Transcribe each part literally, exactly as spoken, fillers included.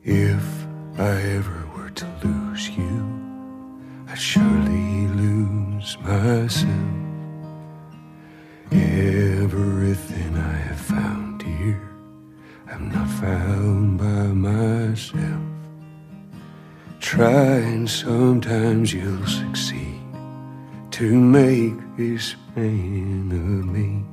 If I ever were to lose you, I'd surely lose myself. Everything I have found here, I'm not found by myself. Try and sometimes you'll succeed to make this man of me.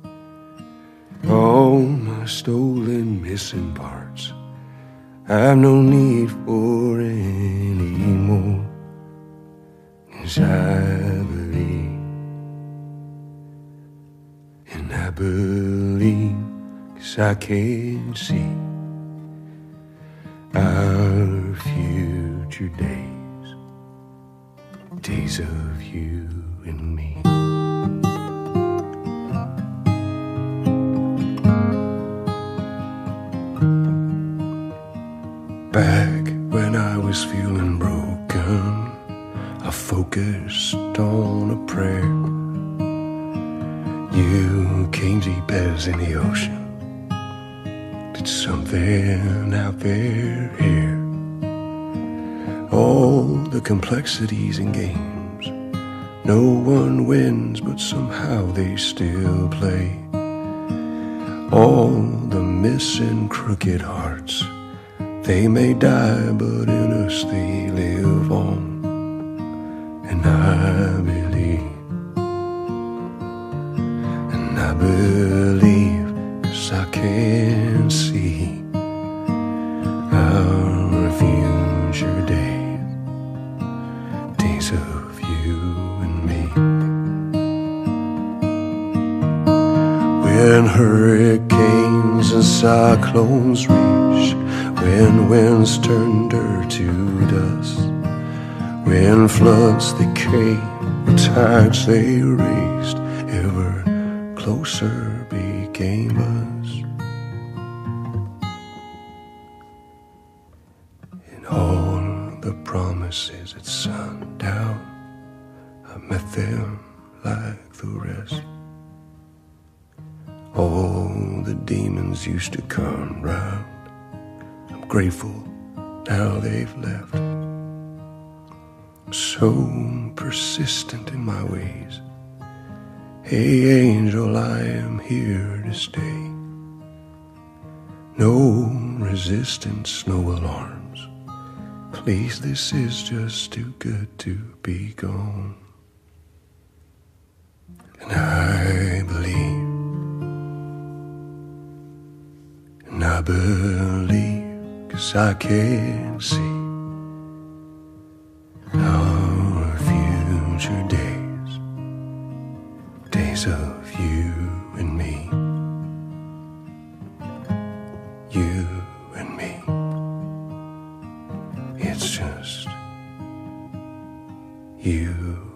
All my stolen missing parts I've no need for anymore, 'cause I believe, and I believe 'cause I can see our future days, days of you and me. Back when I was feeling broken, I focused on a prayer. You came deep as in the ocean, did something out there here. All the complexities and games, no one wins, but somehow they still play. All the missing crooked hearts, they may die, but in us they live on. And I believe, and I believe, 'cause I can see our future days, days of you and me. When hurricanes and cyclones reach, when winds turn dirt to dust, when floods they came, when tides they raised, ever closer became us. And all the promises at sundown, I met them like the rest. All the demons used to come round, grateful now they've left. So persistent in my ways, hey angel, I am here to stay. No resistance, no alarms, please, this is just too good to be gone. And I believe, and I believe, 'cause I can see our future days, days of you and me, you and me. It's just you